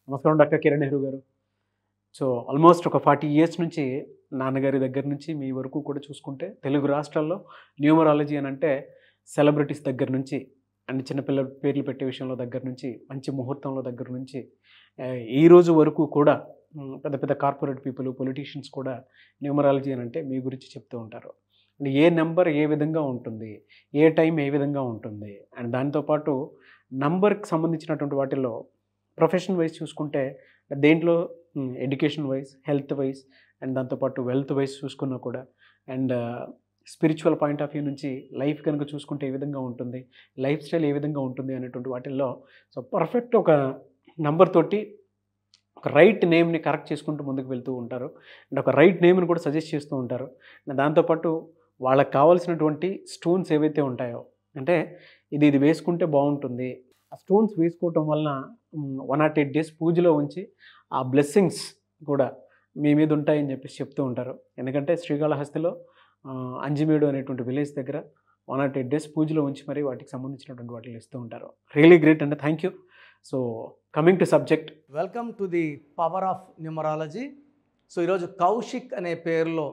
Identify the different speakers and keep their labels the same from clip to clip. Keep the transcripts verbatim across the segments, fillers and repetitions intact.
Speaker 1: నమస్కారం డాక్టర్ కిరణ్ నెహ్రూ గారు. So almost ఒక ఫార్టీ ఇయర్స్ నుంచి నాన్నగారి దగ్గర నుంచి మీ వరకు కూడా చూసుకుంటే తెలుగు రాష్ట్రాల్లో న్యూమరాలజీ అని అంటే సెలబ్రిటీస్ దగ్గర నుంచి అండ్ చిన్నపిల్లల పేర్లు పెట్టే విషయంలో దగ్గర నుంచి మంచి ముహూర్తంలో దగ్గర నుంచి ఈ రోజు వరకు కూడా పెద్ద పెద్ద కార్పొరేట్ పీపుల్ పొలిటీషియన్స్ కూడా న్యూమరాలజీ అని అంటే మీ గురించి చెప్తూ ఉంటారు. అండ్ ఏ నెంబర్ ఏ విధంగా ఉంటుంది, ఏ టైం ఏ విధంగా ఉంటుంది, అండ్ దాంతోపాటు నంబర్కి సంబంధించినటువంటి వాటిల్లో ప్రొఫెషన్ వైజ్ చూసుకుంటే దేంట్లో education wise, health wise and దాంతోపాటు వెల్త్ వైజ్ చూసుకున్నా కూడా and spiritual point of view నుంచి లైఫ్ కనుక చూసుకుంటే ఏ విధంగా ఉంటుంది, లైఫ్ స్టైల్ ఏ విధంగా ఉంటుంది అనేటువంటి వాటిల్లో సో పర్ఫెక్ట్ ఒక నంబర్ తోటి ఒక రైట్ నేమ్ని కరెక్ట్ చేసుకుంటూ ముందుకు వెళ్తూ ఉంటారు అండ్ ఒక రైట్ నేమ్ని కూడా సజెస్ట్ చేస్తూ ఉంటారు. దాంతోపాటు వాళ్ళకి కావాల్సినటువంటి స్టోన్స్ ఏవైతే ఉంటాయో అంటే ఇది ఇది వేసుకుంటే బాగుంటుంది, ఆ స్టోన్స్ వేసుకోవటం వలన వన్ నాట్ ఎయిట్ డేస్ పూజలో ఉంచి ఆ బ్లెస్సింగ్స్ కూడా మీ మీద ఉంటాయని చెప్పేసి చెప్తూ ఉంటారు. ఎందుకంటే శ్రీకాళహస్తిలో అంజిమేడు అనేటువంటి విలేజ్ దగ్గర వన్ నాట్ ఎయిట్ డేస్ పూజలో ఉంచి మరి వాటికి సంబంధించినటువంటి వాటిని ఇస్తూ ఉంటారు. రియలీ గ్రేట్ అండి, thank you. So coming to subject,
Speaker 2: welcome to the power of numerology. So ఈరోజు కౌశిక్ అనే పేరులో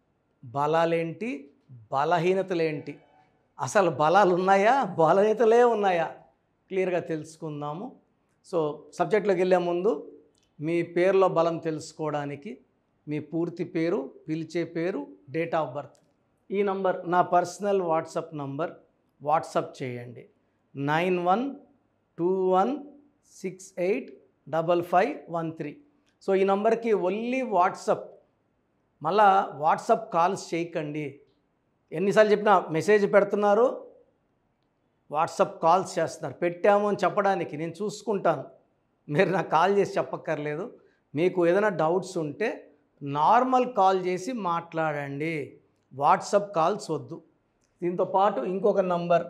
Speaker 2: బలాలేంటి, బలహీనతలేంటి, అసలు బలాలు ఉన్నాయా, బలహీనతలే ఉన్నాయా క్లియర్గా తెలుసుకుందాము. సో సబ్జెక్ట్లోకి వెళ్ళే ముందు మీ పేరులో బలం తెలుసుకోవడానికి మీ పూర్తి పేరు, పిలిచే పేరు, డేట్ ఆఫ్ బర్త్, ఈ నంబర్ నా పర్సనల్ వాట్సాప్ నంబర్ వాట్సాప్ చేయండి nine one two one six eight double five one three. So ఈ నంబర్కి ఓన్లీ వాట్సాప్, మళ్ళా వాట్సాప్ కాల్స్ చేయకండి. ఎన్నిసార్లు చెప్పినా మెసేజ్ పెడుతున్నారు, వాట్సాప్ కాల్స్ చేస్తున్నారు. పెట్టాము అని చెప్పడానికి నేను చూసుకుంటాను, మీరు నాకు కాల్ చేసి చెప్పక్కర్లేదు. మీకు ఏదైనా డౌట్స్ ఉంటే నార్మల్ కాల్ చేసి మాట్లాడండి, వాట్సాప్ కాల్స్ వద్దు. దీంతో పాటు ఇంకొక number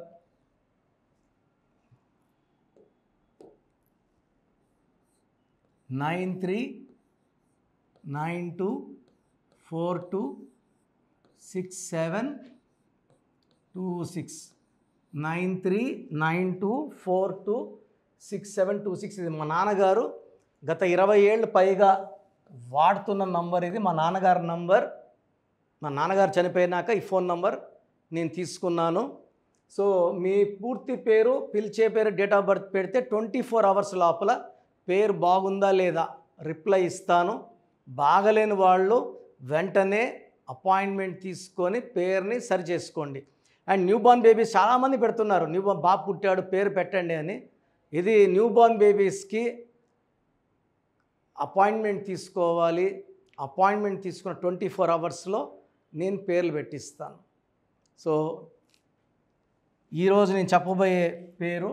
Speaker 2: nine three nine two four two six seven two six nine three nine two four two six seven two six ఇది మా నాన్నగారు గత ఇరవై ఏళ్ళు పైగా వాడుతున్న నంబర్. ఇది మా నాన్నగారి నంబర్. మా నాన్నగారు చనిపోయినాక ఈ ఫోన్ నంబర్ నేను తీసుకున్నాను. సో మీ పూర్తి పేరు, పిలిచే పేరు, డేట్ ఆఫ్ బర్త్ పెడితే ట్వంటీ ఫోర్ అవర్స్ లోపల పేరు బాగుందా లేదా రిప్లై ఇస్తాను. బాగలేని వాళ్ళు వెంటనే అపాయింట్మెంట్ తీసుకొని పేరుని సరి చేసుకోండి. అండ్ న్యూ బార్న్ బేబీస్ చాలామంది పెడుతున్నారు, న్యూ బార్న్ బాబు పుట్టాడు పేరు పెట్టండి అని. ఇది న్యూ బార్న్ బేబీస్కి అపాయింట్మెంట్ తీసుకోవాలి. అపాయింట్మెంట్ తీసుకున్న ట్వంటీ ఫోర్ అవర్స్లో నేను పేర్లు పెట్టిస్తాను. సో ఈరోజు నేను చెప్పబోయే పేరు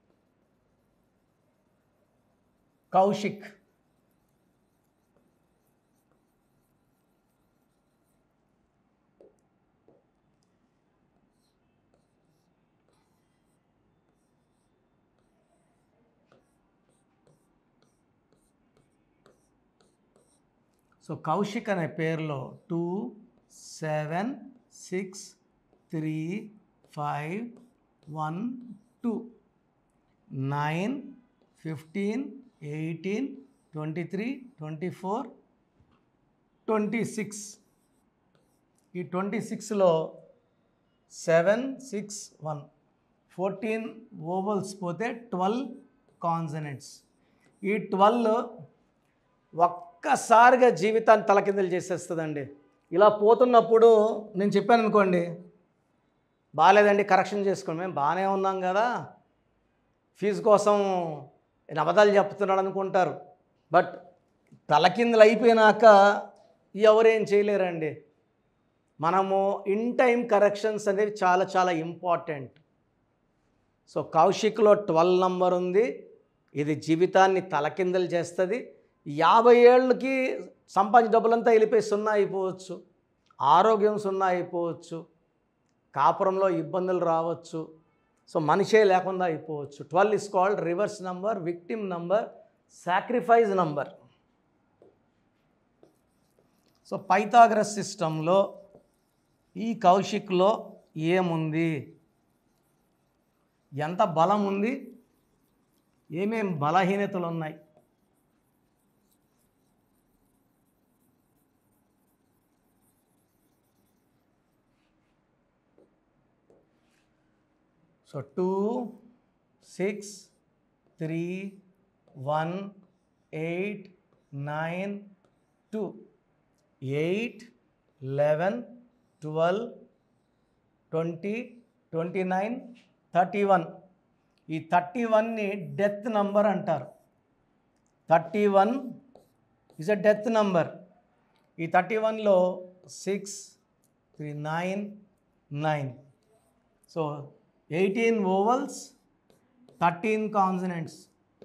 Speaker 2: కౌశిక్. సో కౌశిక్ అనే పేరులో two seven six three five one two nine fifteen eighteen twenty three twenty four twenty six. ఈ ట్వంటీ సిక్స్లో seven six one fourteen vowels పోతే ట్వెల్వ్ కాన్సనెంట్స్. ఈ ట్వెల్వ్ ఒక్కసారిగా జీవితాన్ని తలకిందులు చేసేస్తుందండి. ఇలా పోతున్నప్పుడు నేను చెప్పాను అనుకోండి, బాగాలేదండి కరెక్షన్ చేసుకోండి, మేము బాగానే ఉన్నాం కదా, ఫీజు కోసం అబద్ధాలు చెప్తున్నాడు అనుకుంటారు. బట్ తలకిందులు అయిపోయినాక ఎవరేం చేయలేరండి. మనము ఇన్ టైం కరెక్షన్స్ అనేవి చాలా చాలా ఇంపార్టెంట్. సో కౌశిక్లో ట్వెల్వ్ నంబర్ ఉంది, ఇది జీవితాన్ని తలకిందులు చేస్తుంది. యాభై ఏళ్ళకి సంపాదించిన డబ్బులంతా వెళ్ళిపోయి సున్నా అయిపోవచ్చు, ఆరోగ్యం సున్నా అయిపోవచ్చు, కాపురంలో ఇబ్బందులు రావచ్చు, సో మనిషే లేకుండా అయిపోవచ్చు. Twelve is called reverse number, victim number, sacrifice number. So Pythagoras సిస్టంలో ఈ కౌశిక్లో ఏముంది, ఎంత బలం ఉంది, ఏమేం బలహీనతలు ఉన్నాయి, so two six three one eight nine two eight eleven twelve twenty twenty nine thirty one. ఈ థర్టీ వన్ని డెత్ నంబర్ అంటారు. Thirty one is a death number. ఈ థర్టీ వన్లో six three nine nine. So eighteen vowels, thirteen consonants.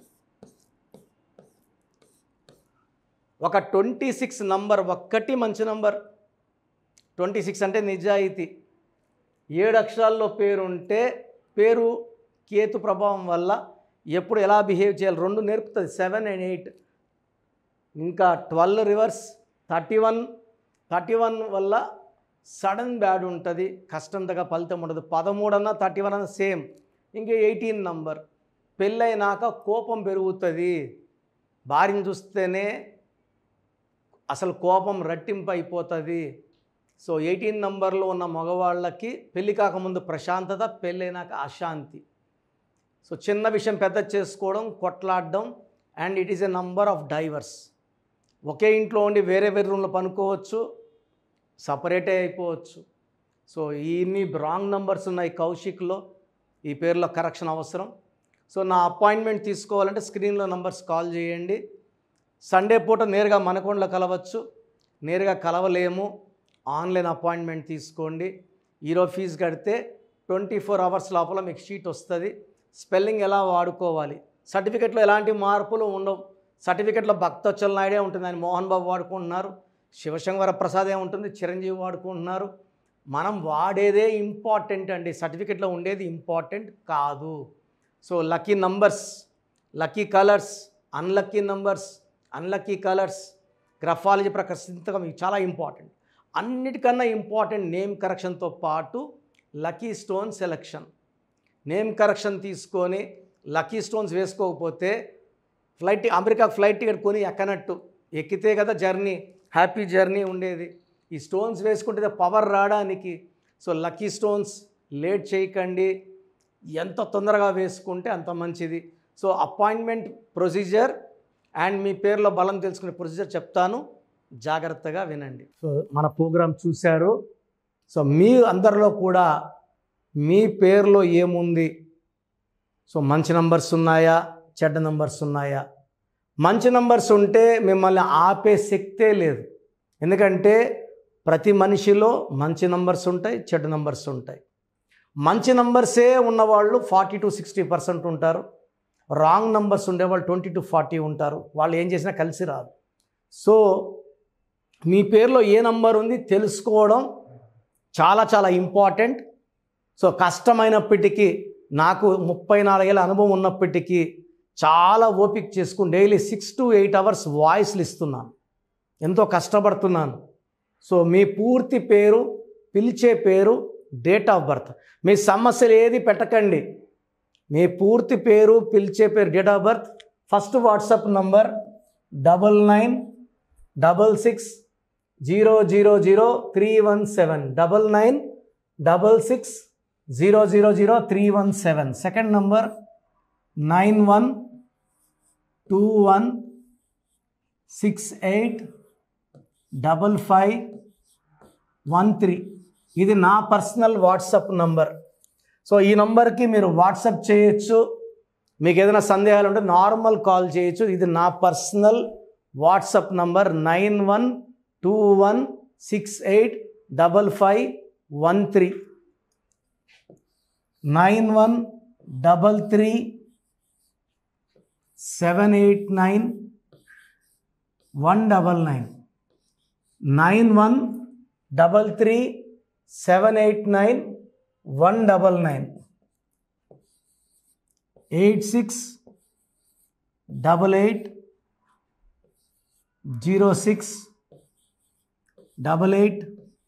Speaker 2: ఒక twenty six number ఒక్కటి మంచి number. Twenty six అంటే నిజాయితీ. ఏడు అక్షరాల్లో పేరు ఉంటే పేరు కేతు ప్రభావం వల్ల ఎప్పుడు ఎలా బిహేవ్ చేయాలి రెండు నేర్పుతుంది. Seven and eight. ఇంకా twelve reverse. Thirty one thirty one వల్ల సడన్ బ్యాడ్ ఉంటుంది, కష్టంతగా ఫలితం ఉండదు. పదమూడు అన్న థర్టీ వన్ అన్న సేమ్. ఇంకా ఎయిటీన్ నంబర్. పెళ్ళైనాక కోపం పెరుగుతుంది. భార్యను చూస్తేనే అసలు కోపం రెట్టింపు అయిపోతుంది. సో ఎయిటీన్ నంబర్లో ఉన్న మగవాళ్ళకి పెళ్ళి కాకముందు ప్రశాంతత, పెళ్ళైనాక అశాంతి. సో చిన్న విషయం పెద్ద చేసుకోవడం, కొట్లాడడం, and it is a number of divorce. ఒకే ఇంట్లో ఉండి వేరే వేరే రూమ్లో పనుకోవచ్చు, సపరేటే అయిపోవచ్చు. సో ఇన్ని రాంగ్ నంబర్స్ ఉన్నాయి కౌశిక్లో. ఈ పేరులో కరెక్షన్ అవసరం. సో నా అపాయింట్మెంట్ తీసుకోవాలంటే స్క్రీన్లో నంబర్స్ కాల్ చేయండి. సండే పూట నేరుగా మనకొండలో కలవచ్చు, నేరుగా కలవలేము, ఆన్లైన్ అపాయింట్మెంట్ తీసుకోండి. ఈరోజు ఫీజు కడితే ట్వంటీ ఫోర్ అవర్స్ లోపల మీకు షీట్ వస్తుంది. స్పెల్లింగ్ ఎలా వాడుకోవాలి, సర్టిఫికెట్లో ఎలాంటి మార్పులు ఉండవు. సర్టిఫికెట్లో భక్తవత్సల నాయుడే ఉంటుంది, ఆయన మోహన్ బాబు వాడుకుంటున్నారు. శివశంకర ప్రసాదే ఉంటుంది, చిరంజీవి వాడుకుంటున్నారు. మనం వాడేదే ఇంపార్టెంట్ అండి, సర్టిఫికెట్లో ఉండేది ఇంపార్టెంట్ కాదు. So lucky numbers, lucky colours, unlucky numbers, unlucky colours, graphology ప్రకారం మీకు చాలా ఇంపార్టెంట్. అన్నిటికన్నా ఇంపార్టెంట్ నేమ్ కరెక్షన్తో పాటు lucky stone selection. Name correction తీసుకొని లక్కీ స్టోన్స్ వేసుకోకపోతే ఫ్లైట్ అమెరికా ఫ్లైట్ టికెట్ కొని ఎక్కనట్టు. ఎక్కితే కదా జర్నీ, హ్యాపీ జర్నీ ఉండేది. ఈ స్టోన్స్ వేసుకుంటే పవర్ రావడానికి. సో లక్కీ స్టోన్స్ లేట్ చేయకండి, ఎంత తొందరగా వేసుకుంటే అంత మంచిది. సో అపాయింట్మెంట్ ప్రొసీజర్ అండ్ మీ పేరులో బలం తెలుసుకునే ప్రొసీజర్ చెప్తాను, జాగ్రత్తగా వినండి. సో మన ప్రోగ్రాం చూశారు. సో మీ అందరిలో కూడా మీ పేరులో ఏముంది, సో మంచి నంబర్స్ ఉన్నాయా, చెడ్డ నంబర్స్ ఉన్నాయా? మంచి నంబర్స్ ఉంటే మిమ్మల్ని ఆపే శక్తే లేదు. ఎందుకంటే ప్రతి మనిషిలో మంచి నంబర్స్ ఉంటాయి, చెడ్డ నంబర్స్ ఉంటాయి. మంచి నంబర్సే ఉన్నవాళ్ళు ఫార్టీ టు సిక్స్టీ పర్సెంట్ ఉంటారు. రాంగ్ నంబర్స్ ఉండేవాళ్ళు ట్వంటీ టు ఫార్టీ ఉంటారు. వాళ్ళు ఏం చేసినా కలిసి రాదు. సో మీ పేరులో ఏ నంబర్ ఉంది తెలుసుకోవడం చాలా చాలా ఇంపార్టెంట్. సో కష్టమైనప్పటికీ, నాకు ముప్పై నాలుగేళ్ళ అనుభవం ఉన్నప్పటికీ చాలా ఓపిక చేసుకుని daily six to eight hours వాయిస్లు ఇస్తున్నాను, ఎంతో కష్టపడుతున్నాను. సో మీ పూర్తి పేరు, పిలిచే పేరు, డేట్ ఆఫ్ బర్త్, మీ సమస్యలు ఏది పెట్టకండి. మీ పూర్తి పేరు, పిలిచే పేరు, date of birth. First WhatsApp number double nine double six zero zero zero three one seven double nine double six zero zero zero three one seven. Second number nine one two one six eight double five one three. ఇది నా personal WhatsApp number. So ఈ నంబర్కి మీరు WhatsApp చేయొచ్చు. మీకు ఏదైనా సందేహాలు ఉంటే నార్మల్ కాల్ చేయొచ్చు. ఇది నా personal WhatsApp number nine one two one six eight double five one three. Nine one double three seven eight nine one double nine. Nine one double three seven eight nine one double nine. Eight six double eight zero six double eight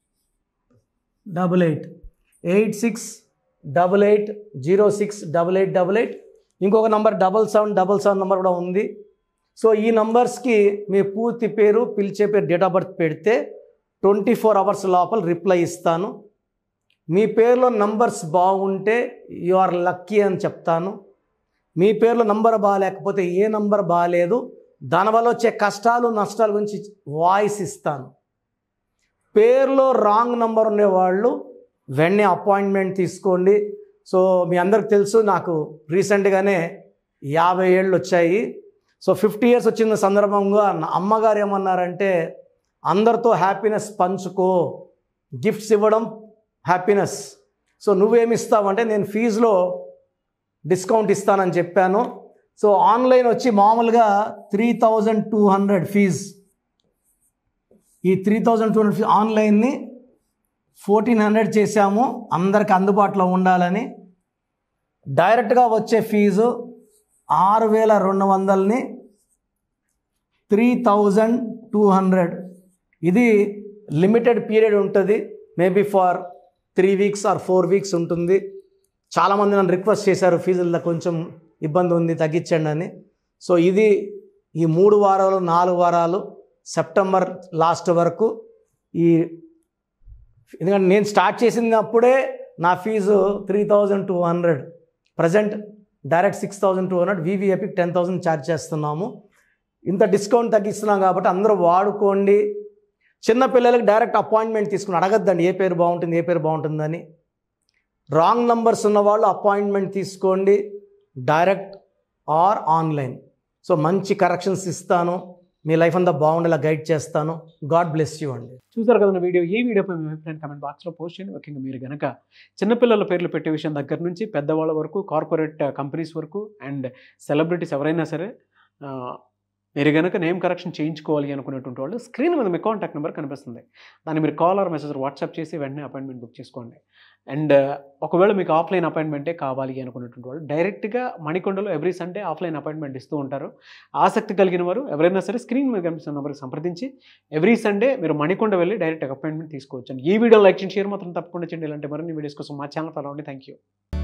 Speaker 2: double eight. Eight six double eight zero six double eight double eight. ఇంకొక number double seven double seven number కూడా ఉంది. So ఈ నంబర్స్కి మీ పూర్తి పేరు, పిలిచే పేరు, date of birth పెడితే twenty four hours లోపల రిప్లై ఇస్తాను. మీ పేరులో నంబర్స్ బాగుంటే యు ఆర్ లక్కీ అని చెప్తాను. మీ పేరులో నంబర్ బాగాలేకపోతే ఏ నంబర్ బాగాలేదు, దానివల్ల వచ్చే కష్టాలు నష్టాల గురించి వాయిస్ ఇస్తాను. పేరులో రాంగ్ నంబర్ ఉండేవాళ్ళు వెంటనే అపాయింట్మెంట్ తీసుకోండి. సో మీ అందరికి తెలుసు, నాకు రీసెంట్గానే యాభై ఏళ్ళు వచ్చాయి. సో ఫిఫ్టీ ఇయర్స్ వచ్చిన సందర్భంగా నా అమ్మగారు ఏమన్నారంటే, అందరితో హ్యాపీనెస్ పంచుకో, గిఫ్ట్స్ ఇవ్వడం హ్యాపీనెస్. సో నువ్వేమి ఇస్తావంటే, నేను ఫీజులో డిస్కౌంట్ ఇస్తానని చెప్పాను. సో ఆన్లైన్ వచ్చి మామూలుగా three thousand two hundred fees, ఈ three thousand two hundred fees ఆన్లైన్ని ఫోర్టీన్ హండ్రెడ్ చేశాము అందరికి అందుబాటులో ఉండాలని. డైరెక్ట్గా వచ్చే ఫీజు ఆరు వేల రెండు వందలని త్రీ థౌజండ్ టూ హండ్రెడ్. ఇది లిమిటెడ్ పీరియడ్ ఉంటుంది, maybe for three weeks or four weeks ఉంటుంది. చాలామంది నన్ను రిక్వెస్ట్ చేశారు, ఫీజుల్లో కొంచెం ఇబ్బంది ఉంది తగ్గించండి అని. సో ఇది ఈ మూడు వారాలు నాలుగు వారాలు సెప్టెంబర్ లాస్ట్ వరకు. ఈ ఎందుకంటే నేను స్టార్ట్ చేసినప్పుడే నా fee three thousand two hundred present direct six thousand two hundred వివిఐపికి టెన్ థౌజండ్ ఛార్జ్ చేస్తున్నాము. ఇంత డిస్కౌంట్ తగ్గిస్తున్నాం కాబట్టి అందరూ వాడుకోండి. చిన్నపిల్లలకి డైరెక్ట్ అపాయింట్మెంట్ తీసుకుని అడగద్దండి ఏ పేరు బాగుంటుంది ఏ పేరు బాగుంటుందని. రాంగ్ నంబర్స్ ఉన్నవాళ్ళు అపాయింట్మెంట్ తీసుకోండి, డైరెక్ట్ ఆర్ ఆన్లైన్. సో మంచి కరెక్షన్స్ ఇస్తాను, మీ లైఫ్ అంతా బాగుండేలా గైడ్ చేస్తాను. గాడ్ బ్లెస్ యూ అండి.
Speaker 1: చూసారు కదా వీడియో. ఈ వీడియోపై మీ అభిప్రాయం కామెంట్ బాక్స్లో పోస్ట్ చేయండి. ముఖ్యంగా మీరు కనుక చిన్నపిల్లల పేర్లు పెట్టే విషయం దగ్గర నుంచి పెద్దవాళ్ళ వరకు, కార్పొరేట్ కంపెనీస్ వరకు అండ్ సెలబ్రిటీస్ ఎవరైనా సరే మీరు కనుక నేమ్ కరెక్షన్ చేయించుకోవాలి అనుకునేటువంటి వాళ్ళు స్క్రీన్ మీద మీ కాంటాక్ట్ నెంబర్ కనిపిస్తుంది, దాన్ని మీరు కాల్ ఆర్ మెసేజ్ వాట్సాప్ చేసి వెంటనే అపాయింట్మెంట్ బుక్ చేసుకోండి. అండ్ ఒకవేళ మీకు ఆఫ్లైన్ అపాయింట్మెంటే కావాలి అనుకునేటువంటి వాళ్ళు డైరెక్ట్గా మణికొండలో ఎవ్రీ సండే ఆఫ్లైన్ అపాయింట్మెంట్ ఇస్తూ ఉంటారు. ఆసక్తి కలిగిన వారు ఎవరైనా సరే స్క్రీన్ మీద కనిపిస్తున్న నెంబర్కి సంప్రదించి ఎవ్రీ సండే మీరు మణికొండ వెళ్ళి డైరెక్ట్ అపాయింట్మెంట్ తీసుకోవచ్చు. ఈ వీడియో లైక్ చేసి షేర్ మాత్రం తప్పకుండా చేయండి. ఇలాంటి మరిన్ని వీడియోస్ కోసం మా ఛానల్ ఫాలో అవ్వండి. Thank you.